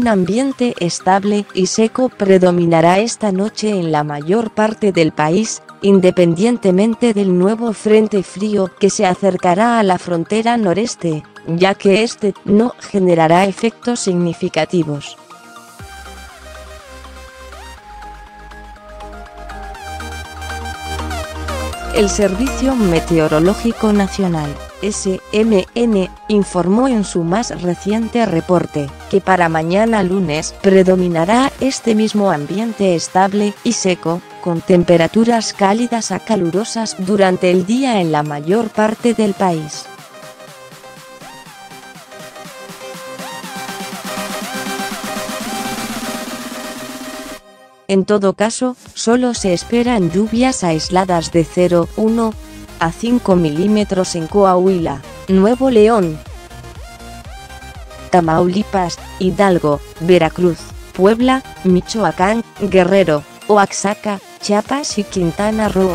Un ambiente estable y seco predominará esta noche en la mayor parte del país, independientemente del nuevo frente frío que se acercará a la frontera noreste, ya que este no generará efectos significativos. El Servicio Meteorológico Nacional, SMN, informó en su más reciente reporte, que para mañana lunes predominará este mismo ambiente estable y seco, con temperaturas cálidas a calurosas durante el día en la mayor parte del país. En todo caso, solo se esperan lluvias aisladas de 0,1 a 5 milímetros en Coahuila, Nuevo León, Tamaulipas, Hidalgo, Veracruz, Puebla, Michoacán, Guerrero, Oaxaca, Chiapas y Quintana Roo.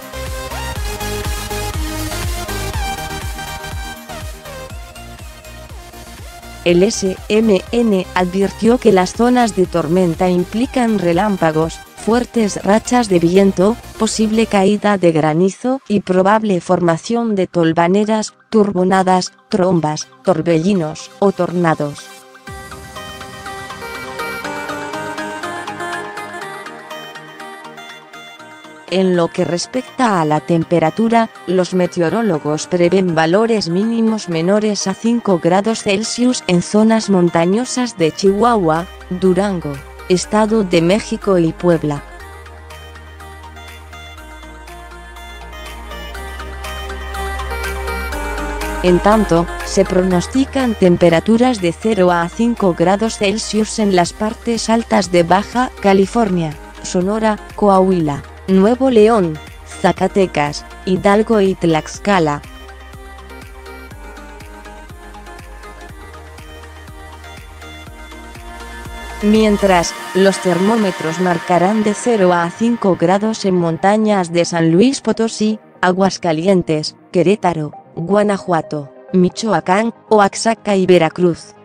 El SMN advirtió que las zonas de tormenta implican relámpagos, fuertes rachas de viento, posible caída de granizo y probable formación de tolvaneras, turbonadas, trombas, torbellinos o tornados. En lo que respecta a la temperatura, los meteorólogos prevén valores mínimos menores a 5 grados Celsius en zonas montañosas de Chihuahua, Durango, Estado de México y Puebla. En tanto, se pronostican temperaturas de 0 a 5 grados Celsius en las partes altas de Baja California, Sonora, Coahuila, Nuevo León, Zacatecas, Hidalgo y Tlaxcala. Mientras, los termómetros marcarán de 0 a 5 grados en montañas de San Luis Potosí, Aguascalientes, Querétaro, Guanajuato, Michoacán, Oaxaca y Veracruz.